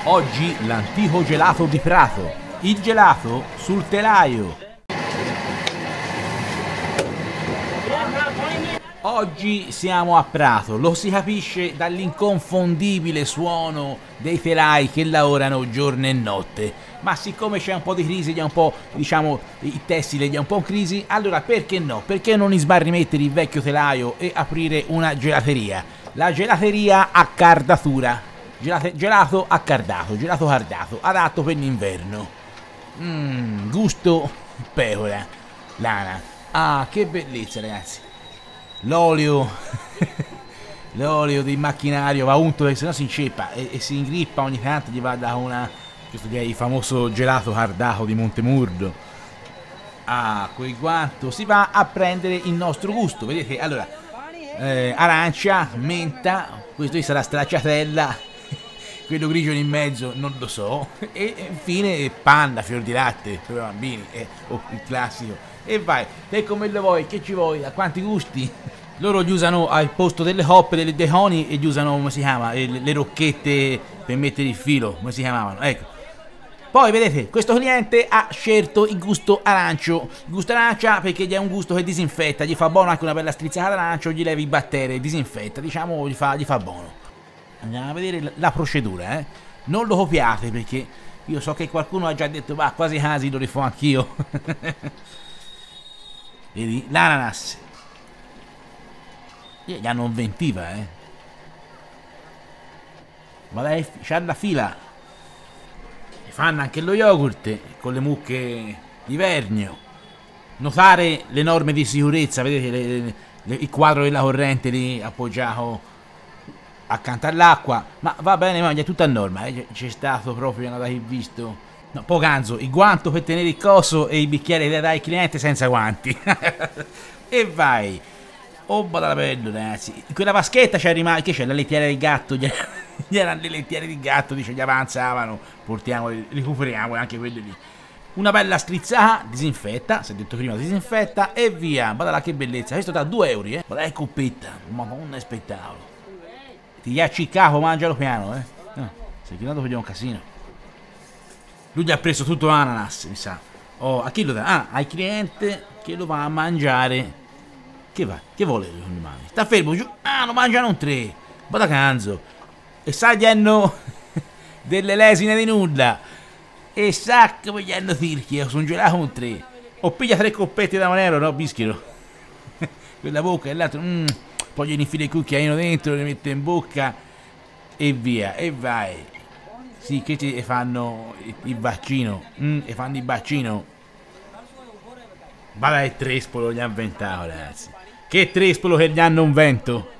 Oggi l'antico gelato di Prato, il gelato sul telaio. Oggi siamo a Prato, lo si capisce dall'inconfondibile suono dei telai che lavorano giorno e notte. Ma siccome c'è un po' di crisi, un po', diciamo, il tessile è un po' in crisi, allora perché no? Perché non sbarrimettere il vecchio telaio e aprire una gelateria? La gelateria a cardatura. Gelato accardato, gelato cardato, adatto per l'inverno. Gusto pecora, lana. Ah, che bellezza, ragazzi. L'olio, l'olio del macchinario va unto perché sennò si inceppa e si ingrippa ogni tanto, gli va da una... questo che è il famoso gelato cardato di Montemurdo. Ah, quel guanto si va a prendere il nostro gusto, vedete? Allora, arancia, menta, questo qui sarà stracciatella, quello grigio in mezzo non lo so, e infine panna, fior di latte per i bambini, il classico. E vai, te come lo vuoi, che ci vuoi, a quanti gusti? Loro gli usano al posto delle coppe, dei coni, e gli usano, come si chiama, le rocchette per mettere il filo, come si chiamavano, ecco. Poi vedete, questo cliente ha scelto il gusto arancio. Il gusto arancia perché gli è un gusto che disinfetta, gli fa buono anche una bella strizzata d'arancio, gli levi i batteri, disinfetta, diciamo, gli fa buono. Andiamo a vedere la procedura, eh. Non lo copiate perché io so che qualcuno ha già detto, va, quasi quasi lo rifò anch'io. Vedi, l'ananas. Gli hanno inventiva, Ma dai, c'ha la fila. E fanno anche lo yogurt con le mucche di Vernio. Notare le norme di sicurezza, vedete il quadro della corrente lì appoggiato accanto all'acqua, ma va bene, ma è tutto a norma, c'è stato proprio una che visto. No, pocanzo, il guanto per tenere il coso e il bicchiere da dare al cliente senza guanti. E vai. Oh, bada bello, ragazzi. In quella vaschetta c'è rimasto, che c'è la lettiera del gatto, gli erano le lettiere di gatto, dice, gli avanzavano, portiamoli, recuperiamo anche quelli lì. Una bella strizzata, disinfetta, si è detto prima, disinfetta e via. Guarda là che bellezza, questo da 2 euro, Guarda che coppetta, ma non è spettacolo. Ti ghiacci il capo, mangialo piano, No, se chi no dopo un casino. Lui gli ha preso tutto l'ananas, mi sa. Oh, a chi lo dà? Ah, al cliente che lo va a mangiare. Che va? Che vuole con le mani? Sta fermo giù. Ah, lo mangiano un 3. Bada canzo. E sa gli hanno delle lesine di nulla. E sa come gli hanno tirchi. Sono gelato un 3. O piglia 3 coppette da 1 euro, no, bischero. Quella bocca e l'altro. Poi gli infila il cucchiaino dentro, le mette in bocca e via, e vai. Sì, che ti fanno il vaccino, e fanno il vaccino. Vada il trespolo gli ha inventato, ragazzi. Che trespolo che gli hanno un vento.